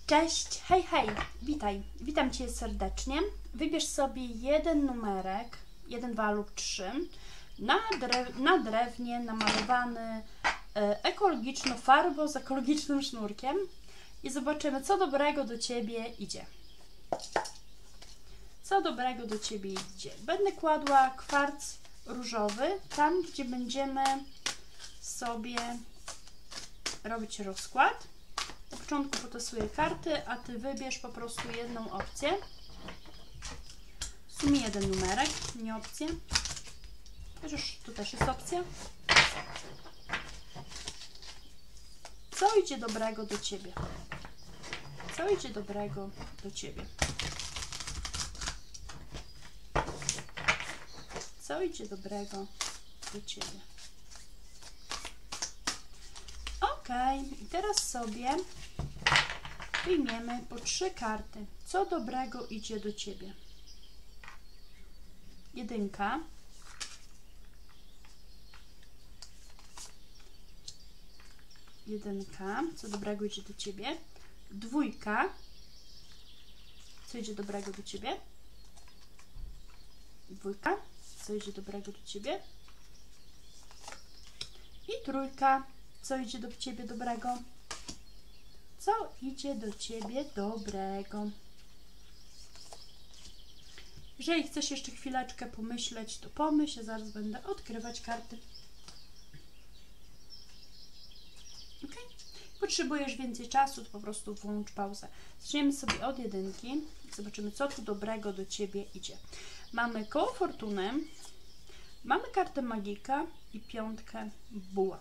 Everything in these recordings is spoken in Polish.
Cześć, hej, hej, witaj, witam Cię serdecznie. Wybierz sobie jeden numerek, 1, 2 lub 3, na drewnie namalowany ekologiczną farbą z ekologicznym sznurkiem i zobaczymy, co dobrego do Ciebie idzie. Co dobrego do Ciebie idzie. Będę kładła kwarc różowy tam, gdzie będziemy sobie robić rozkład. Na początku potosuję karty, a Ty wybierz po prostu jedną opcję. W sumie jeden numerek, nie opcję. Chociaż tu też jest opcja. Co idzie dobrego do Ciebie? Co idzie dobrego do Ciebie? Co idzie dobrego do Ciebie? Ok, i teraz sobie wyjmiemy po 3 karty. Co dobrego idzie do Ciebie? Jedynka. Jedynka. Co dobrego idzie do Ciebie? Dwójka. Co idzie dobrego do Ciebie? Dwójka. Co idzie dobrego do Ciebie? I trójka. Co idzie do Ciebie dobrego? Co idzie do Ciebie dobrego? Jeżeli chcesz jeszcze chwileczkę pomyśleć, to pomyśl, ja zaraz będę odkrywać karty. Ok? Potrzebujesz więcej czasu, to po prostu włącz pauzę. Zaczniemy sobie od jedynki. Zobaczymy, co tu dobrego do Ciebie idzie. Mamy koło fortuny, mamy kartę magika i piątkę buław.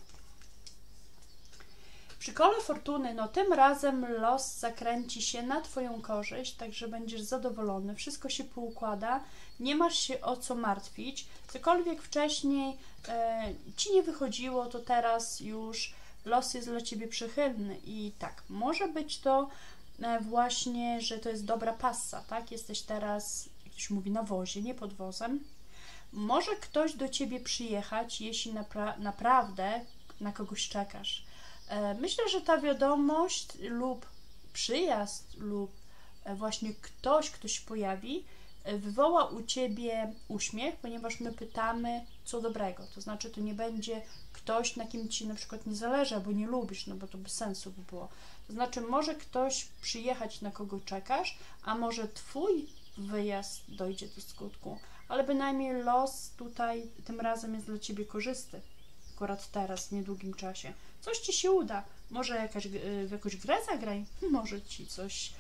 Przy kole fortuny, no tym razem los zakręci się na Twoją korzyść, także będziesz zadowolony, wszystko się poukłada, nie masz się o co martwić, cokolwiek wcześniej Ci nie wychodziło, to teraz już los jest dla Ciebie przychylny i tak, może być to właśnie, że to jest dobra passa, tak, jesteś teraz, jak ktoś mówi, na wozie, nie pod wozem, może ktoś do Ciebie przyjechać, jeśli naprawdę na kogoś czekasz. Myślę, że ta wiadomość lub przyjazd lub właśnie kto się pojawi, wywoła u Ciebie uśmiech, ponieważ my pytamy, co dobrego. To znaczy, to nie będzie ktoś, na kim Ci na przykład nie zależy, albo nie lubisz, no bo to bez sensu by było. To znaczy, może ktoś przyjechać, na kogo czekasz, a może Twój wyjazd dojdzie do skutku, ale bynajmniej los tutaj tym razem jest dla Ciebie korzystny. Akurat teraz, w niedługim czasie. Coś Ci się uda. Może w jakąś grę zagraj, może Ci coś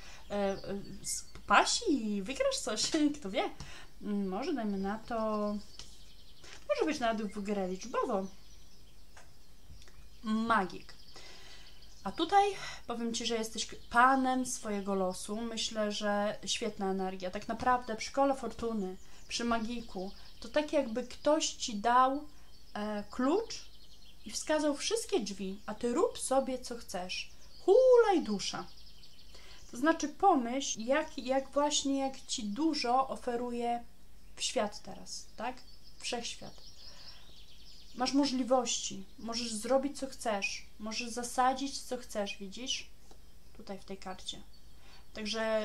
pasi i wygrasz coś, kto wie. Może dajmy na to, może być nawet w grę liczbową. Magik. A tutaj powiem Ci, że jesteś panem swojego losu. Myślę, że świetna energia. Tak naprawdę przy kole fortuny, przy magiku, to tak jakby ktoś Ci dał klucz i wskazał wszystkie drzwi, a Ty rób sobie, co chcesz. Hulaj dusza. To znaczy pomyśl, jak Ci dużo oferuje świat teraz, tak? Wszechświat. Masz możliwości, możesz zrobić, co chcesz, możesz zasadzić, co chcesz, widzisz? Tutaj w tej karcie. Także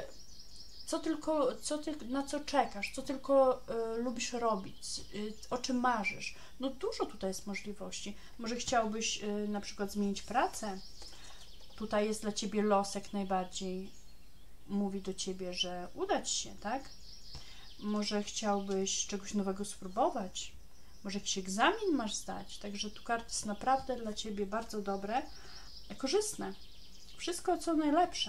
na co czekasz, co tylko lubisz robić, o czym marzysz. No dużo tutaj jest możliwości. Może chciałbyś na przykład zmienić pracę. Tutaj jest dla Ciebie los jak najbardziej. Mówi do Ciebie, że uda Ci się, tak? Może chciałbyś czegoś nowego spróbować. Może jakiś egzamin masz zdać. Także tu karty jest naprawdę dla Ciebie bardzo dobre, korzystne. Wszystko co najlepsze.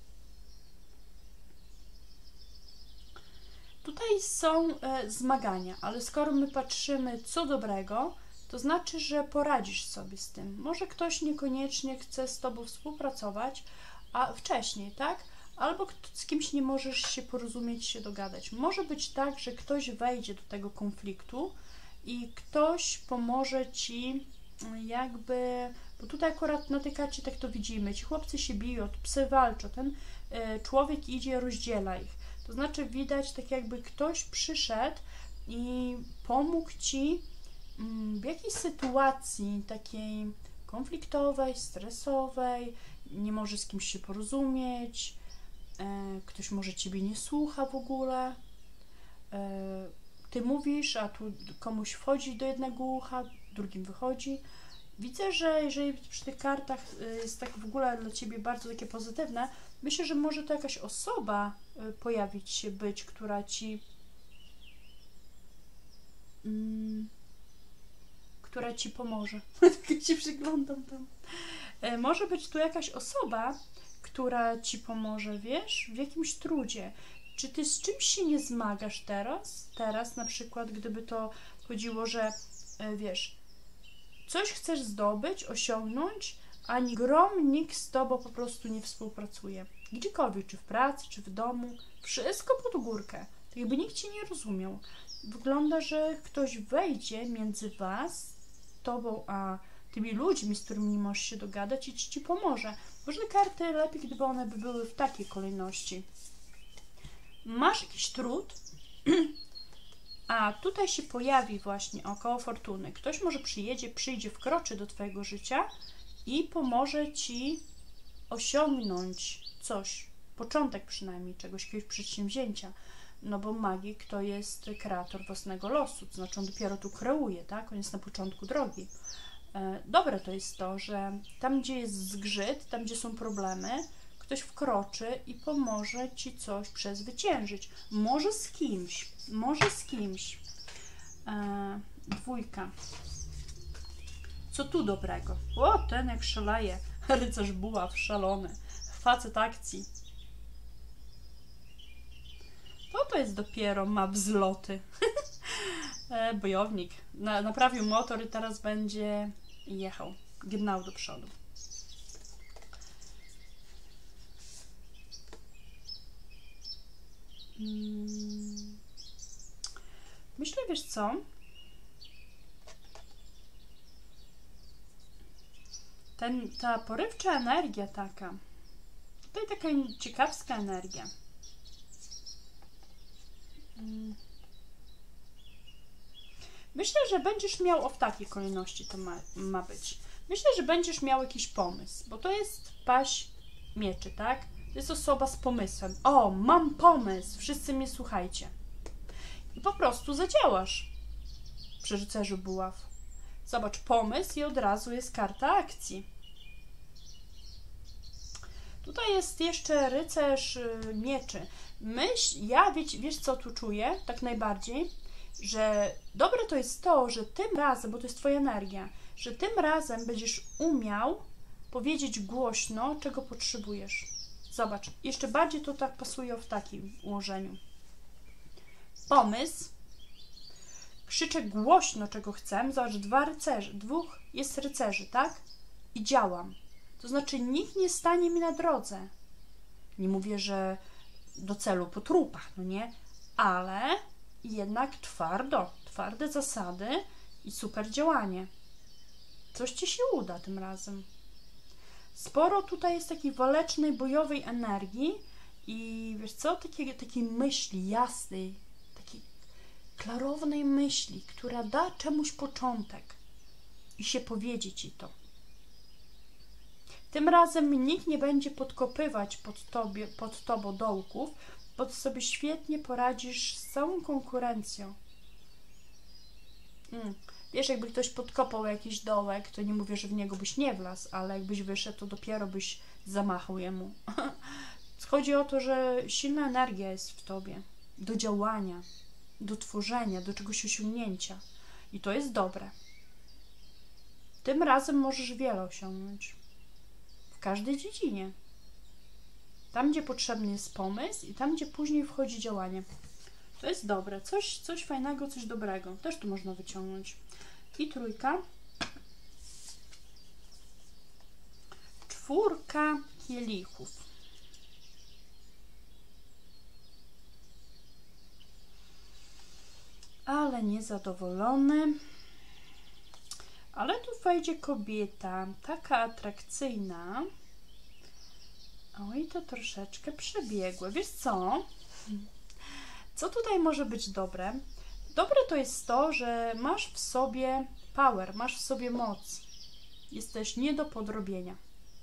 Tutaj są zmagania, ale skoro my patrzymy co dobrego, to znaczy, że poradzisz sobie z tym. Może ktoś niekoniecznie chce z Tobą współpracować, a wcześniej, tak? Albo z kimś nie możesz się porozumieć, się dogadać. Może być tak, że ktoś wejdzie do tego konfliktu i ktoś pomoże Ci jakby, bo tutaj akurat na tej karcie tak to widzimy, ci chłopcy się biją, psy walczą, ten człowiek idzie, rozdziela ich. To znaczy widać tak jakby ktoś przyszedł i pomógł Ci w jakiejś sytuacji takiej konfliktowej, stresowej, nie możesz z kimś się porozumieć, ktoś może ciebie nie słucha w ogóle, ty mówisz, a tu komuś wchodzi do jednego ucha, drugim wychodzi. Widzę, że jeżeli przy tych kartach jest tak w ogóle dla ciebie bardzo takie pozytywne, myślę, że może to jakaś osoba pojawić się, która ci pomoże. Tak się przyglądam tam. Może być tu jakaś osoba, która ci pomoże, wiesz, w jakimś trudzie. Czy ty z czymś się nie zmagasz teraz? Teraz na przykład, gdyby to chodziło, że wiesz, coś chcesz zdobyć, osiągnąć, ani grom nikt z tobą po prostu nie współpracuje. Gdziekolwiek, czy w pracy, czy w domu, wszystko pod górkę. Tak jakby nikt cię nie rozumiał. Wygląda, że ktoś wejdzie między was, tobą, a tymi ludźmi, z którymi nie możesz się dogadać i ci pomoże. Może karty lepiej, gdyby one by były w takiej kolejności. Masz jakiś trud, a tutaj się pojawi właśnie około fortuny. Ktoś może przyjdzie, wkroczy do twojego życia i pomoże ci osiągnąć coś, początek przynajmniej czegoś, jakiegoś przedsięwzięcia. No bo magik to jest kreator własnego losu, to znaczy on dopiero tu kreuje, tak? On jest na początku drogi. Dobre to jest to, że tam, gdzie jest zgrzyt, tam, gdzie są problemy, ktoś wkroczy i pomoże ci coś przezwyciężyć. Może z kimś, może z kimś. Dwójka. Co tu dobrego? O, ten jak szaleje. Rycerz buław, szalony. Facet akcji. To jest dopiero, ma wzloty. Bojownik. Naprawił motor i teraz będzie jechał. Gnał do przodu. Myślę, wiesz co? Ta porywcza energia taka. Tutaj taka ciekawska energia. Myślę, że będziesz miał, w takiej kolejności to ma być. Myślę, że będziesz miał jakiś pomysł, bo to jest paź mieczy, tak? To jest osoba z pomysłem. O, mam pomysł, wszyscy mnie słuchajcie. I po prostu zadziałasz przy rycerzu buław. Zobacz, pomysł i od razu jest karta akcji. Tutaj jest jeszcze rycerz mieczy. Wiesz co tu czuję, tak najbardziej, że dobre to jest to, że tym razem, bo to jest twoja energia, że tym razem będziesz umiał powiedzieć głośno, czego potrzebujesz. Zobacz, jeszcze bardziej to tak pasuje w takim ułożeniu. Pomysł, krzyczę głośno, czego chcę. Zobacz, dwóch jest rycerzy, tak? I działam. To znaczy nikt nie stanie mi na drodze. Nie mówię, że do celu po trupach, no nie? Ale jednak twarde zasady i super działanie. Coś ci się uda tym razem. Sporo tutaj jest takiej walecznej, bojowej energii i wiesz co, takiej myśli jasnej, takiej klarownej myśli, która da czemuś początek i się powiedzie ci to. Tym razem nikt nie będzie podkopywać pod tobą dołków, bo ty sobie świetnie poradzisz z całą konkurencją. Wiesz, jakby ktoś podkopał jakiś dołek, to nie mówię, że w niego byś nie wlazł, ale jakbyś wyszedł, to dopiero byś zamachał jemu. Chodzi o to, że silna energia jest w tobie do działania, do tworzenia, do czegoś osiągnięcia. I to jest dobre. Tym razem możesz wiele osiągnąć. W każdej dziedzinie. Tam, gdzie potrzebny jest pomysł i tam, gdzie później wchodzi działanie. To jest dobre. Coś fajnego, coś dobrego. Też tu można wyciągnąć. I trójka. Czwórka kielichów. Ale niezadowolony. Ale tu wejdzie kobieta, taka atrakcyjna. Oj, to troszeczkę przebiegłe. Wiesz co? Co tutaj może być dobre? Dobre to jest to, że masz w sobie power, masz w sobie moc. Jesteś nie do podrobienia.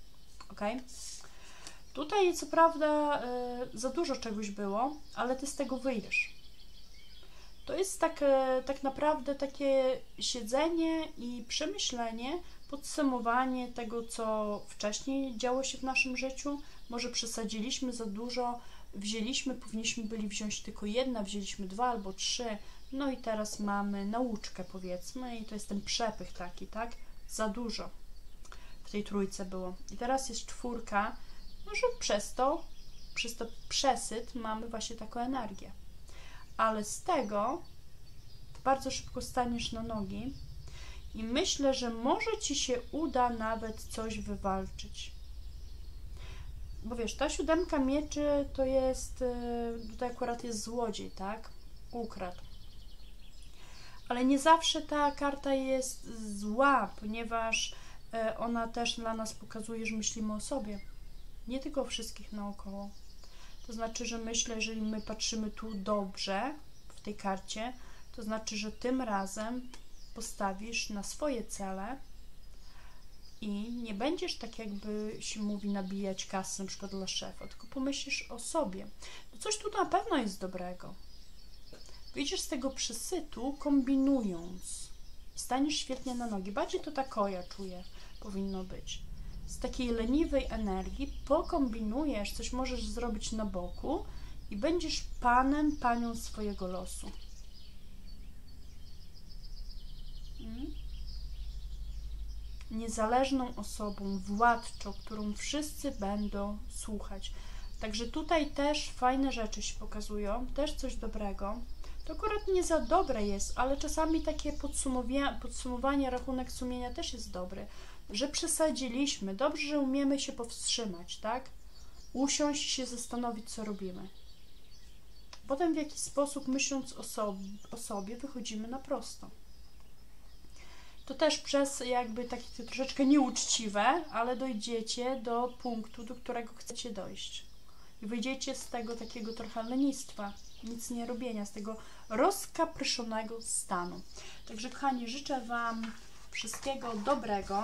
ok? Tutaj co prawda za dużo czegoś było, ale ty z tego wyjdziesz. To jest tak naprawdę takie siedzenie i przemyślenie, podsumowanie tego, co wcześniej działo się w naszym życiu. Może przesadziliśmy za dużo, powinniśmy byli wziąć tylko jedna, wzięliśmy 2 albo 3, no i teraz mamy nauczkę, powiedzmy, i to jest ten przepych taki, tak? Za dużo w tej trójce było. I teraz jest 4, no że przez to przesyt mamy właśnie taką energię. Ale z tego bardzo szybko staniesz na nogi i myślę, że może ci się uda nawet coś wywalczyć. Bo wiesz, ta 7 mieczy to jest, tutaj akurat jest złodziej, tak? Ukradł. Ale nie zawsze ta karta jest zła, ponieważ ona też dla nas pokazuje, że myślimy o sobie. Nie tylko o wszystkich naokoło. To znaczy, że myślę, jeżeli my patrzymy tu dobrze w tej karcie, to znaczy, że tym razem postawisz na swoje cele i nie będziesz, tak jakby się mówi, nabijać kasy na przykład dla szefa, tylko pomyślisz o sobie. No coś tu na pewno jest dobrego. Wyjdziesz z tego przesytu kombinując. Staniesz świetnie na nogi. Bardziej to tako, ja czuję, powinno być. Z takiej leniwej energii pokombinujesz, coś możesz zrobić na boku i będziesz panem, panią swojego losu. Niezależną osobą, władczą, którą wszyscy będą słuchać. Także tutaj też fajne rzeczy się pokazują, też coś dobrego. To akurat nie za dobre jest, ale czasami takie podsumowanie, rachunek sumienia też jest dobry, że przesadziliśmy, dobrze, że umiemy się powstrzymać, tak? Usiąść i się zastanowić, co robimy. Potem w jaki sposób, myśląc o sobie, wychodzimy na prosto. To też przez jakby takie troszeczkę nieuczciwe, ale dojdziecie do punktu, do którego chcecie dojść. I wyjdziecie z tego takiego trochę lenistwa, nic nie robienia, z tego rozkapryszonego stanu. Także kochani, życzę Wam wszystkiego dobrego.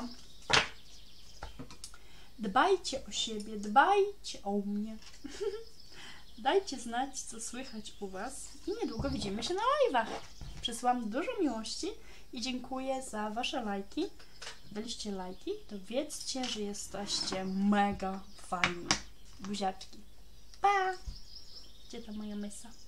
Dbajcie o siebie, dbajcie o mnie. Dajcie znać, co słychać u Was i niedługo widzimy się na live'ach. Przesyłam dużo miłości i dziękuję za Wasze lajki. Daliście lajki, to wiedzcie, że jesteście mega fajni. Buziaczki. Pa! Gdzie ta moja mysa?